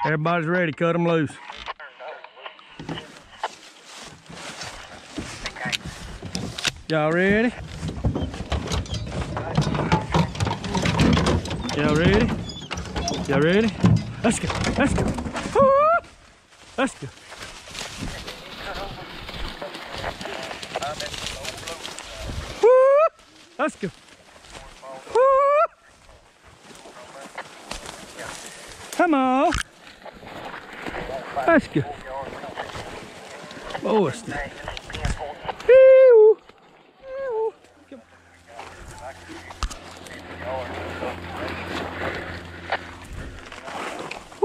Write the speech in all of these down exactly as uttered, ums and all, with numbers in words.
Everybody's ready, cut them loose. Y'all ready? Y'all ready? Y'all ready? Let's go, let's go. Woo! Let's go. Woo! Let's go. Woo! Come on. Let's go. Oh, it's the... Ew. Ew. Come. Woo!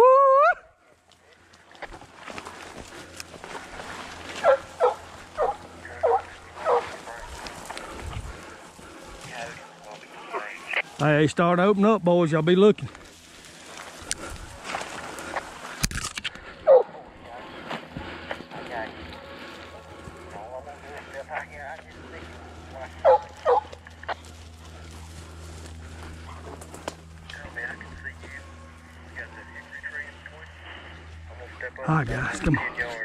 Hey, start opening up, boys. Y'all be looking. All right, guys, come on.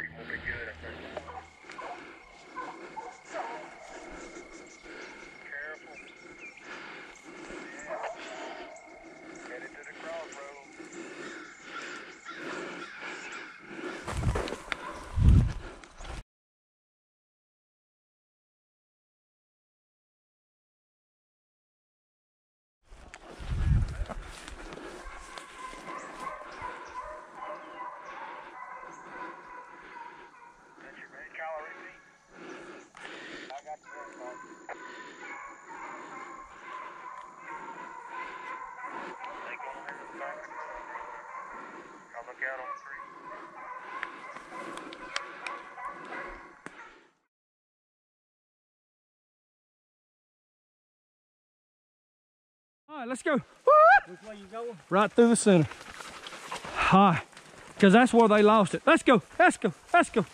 All right, let's go. Which way you going? Right through the center. All right, because that's where they lost it. Let's go, let's go, let's go.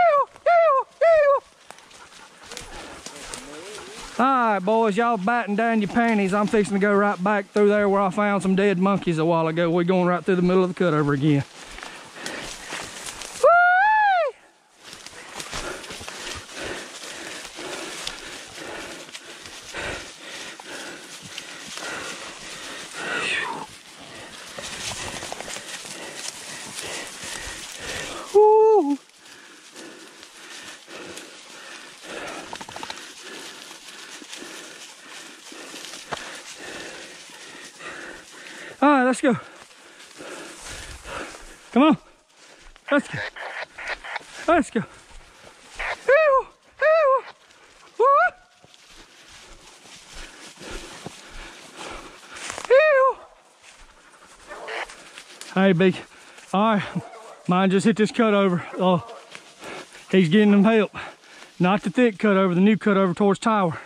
All right, boys, y'all batting down your panties. I'm fixing to go right back through there where I found some dead monkeys a while ago. We're going right through the middle of the cutover again. All right, let's go. Come on. Let's go. Let's go. Ew, ew. Woo. Ew. Hey, big. All right, mine just hit this cutover. Oh, he's getting them help. Not the thick cutover, the new cutover towards tower.